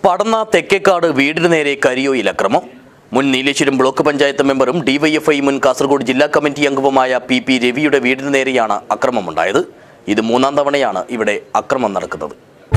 പടന്ന തെക്കേക്കാട് വീടിന് നേരെ കരിയോയിൽ അക്രമം. മുൻ നീലേശ്വരം ബ്ലോക്ക് പഞ്ചായത്ത് മെമ്പറും ഡിവൈഎഫ്ഐ മുൻ കാസർഗോഡ് ജില്ലാ കമ്മിറ്റി അംഗവുമായ പി രവിയുടെ വീടിന് നേരെയാണ് അക്രമമുണ്ടായത്. ഇത് മൂന്നാം തവണയാണ് ഇവിടെ അക്രമം നടക്കുന്നത്.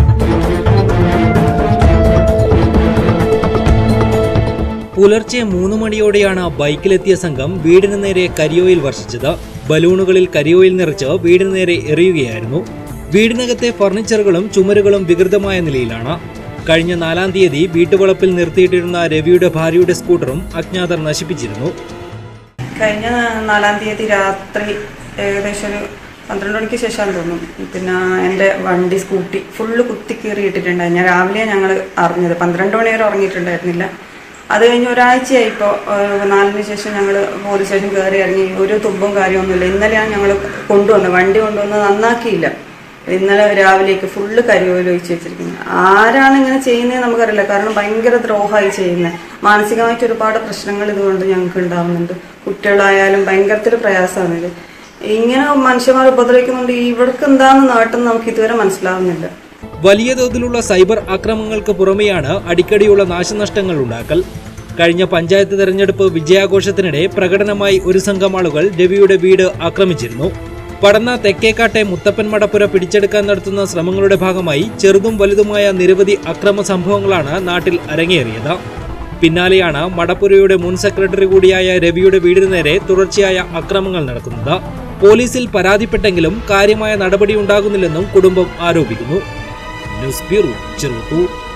പുലർച്ചെ 3 മണിയോടെയാണ് ബൈക്കിലെത്തിയ സംഘം വീടിന് നേരെ കരിയോയിൽ വർഷിച്ചത്. ബലൂണുകളിൽ കരിയോയിൽ നിറച്ച് വീടിന് നേരെ എറിയുകയായിരുന്നു. വീടിനകത്തെ ഫർണിച്ചറുകളും ചുമരുകളും വികൃതമായ നിലയിലാണ്. കഴിഞ്ഞ 4-ാം തീയതി വീട്ടുവളപ്പിൽ നിർത്തിയിട്ടിരുന്ന രവിയുടെ ഭാര്യയുടെ സ്കൂട്ടറും അജ്ഞാതർ നശിപ്പിച്ചിരുന്നു. കഴിഞ്ഞ 4-ാം തീയതി രാത്രി ഏകദേശം ഒരു 12 മണിക്ക് ശേഷം തോന്നും പിന്നെ എൻ്റെ വണ്ടി സ്കൂട്ടി ഫുള്ള് കുത്തി കീറിയിട്ടിട്ടുണ്ടായി. ഞാൻ രാവിലെ ഞങ്ങൾ അറിഞ്ഞത് 12 മണി വരെ ഉറങ്ങിയിട്ടുണ്ടായിരുന്നില്ല. അത് കഴിഞ്ഞ് ഒരാഴ്ചയായി. ഇപ്പോൾ 4-ന് ശേഷം ഞങ്ങൾ പോലീസ് സ്റ്റേഷൻ കയറി ഇറങ്ങി. ഒരു തുമ്പും കാര്യമൊന്നുമില്ല. ഇന്നലെയാണ് ഞങ്ങൾ വണ്ടി കൊണ്ടുവന്ന് നന്നാക്കിയില്ല. ഇന്നലെ രാവിലേക്ക് ഫുള്ള് കരിയോയിൽ ഒഴിച്ച് വെച്ചിരിക്കുന്നത്. ആരാണ് ഇങ്ങനെ ചെയ്യുന്നത് നമുക്കറിയില്ല. കാരണം ഭയങ്കര ദ്രോഹമായി ചെയ്യുന്നത്. മാനസികമായിട്ട് ഒരുപാട് പ്രശ്നങ്ങൾ ഇതുകൊണ്ട് ഞങ്ങൾക്ക് ഉണ്ടാവുന്നുണ്ട്. കുട്ടികളായാലും ഭയങ്കരത്തിൽ പ്രയാസമാണ് ഇത്. ഇങ്ങനെ മനുഷ്യന്മാർ ഉപദ്രവിക്കുന്നുണ്ട്. ഇവർക്ക് എന്താണെന്ന് നേട്ടം നമുക്ക് ഇതുവരെ മനസ്സിലാവുന്നില്ല. വലിയ തോതിലുള്ള സൈബർ ആക്രമണങ്ങൾക്ക് പുറമെയാണ് അടിക്കടിയുള്ള നാശനഷ്ടങ്ങൾ ഉണ്ടാക്കൽ. കഴിഞ്ഞ പഞ്ചായത്ത് തെരഞ്ഞെടുപ്പ് വിജയാഘോഷത്തിനിടെ പ്രകടനമായി ഒരു സംഘം ആളുകൾ രവിയുടെ വീട് ആക്രമിച്ചിരുന്നു. പടന്ന തെക്കേക്കാട്ടെ മുത്തപ്പൻ മടപ്പുര പിടിച്ചെടുക്കാൻ നടത്തുന്ന ശ്രമങ്ങളുടെ ഭാഗമായി ചെറുതും വലുതുമായ നിരവധി അക്രമ സംഭവങ്ങളാണ് നാട്ടിൽ അരങ്ങേറിയത്. പിന്നാലെയാണ് മടപ്പുരയുടെ മുൻ സെക്രട്ടറി കൂടിയായ രവിയുടെ വീടിന് നേരെ തുടർച്ചയായ അക്രമങ്ങൾ നടക്കുന്നത്. പോലീസിൽ പരാതിപ്പെട്ടെങ്കിലും കാര്യമായ നടപടി ഉണ്ടാകുന്നില്ലെന്നും കുടുംബം ആരോപിക്കുന്നു. News bureau, Cheruvathur.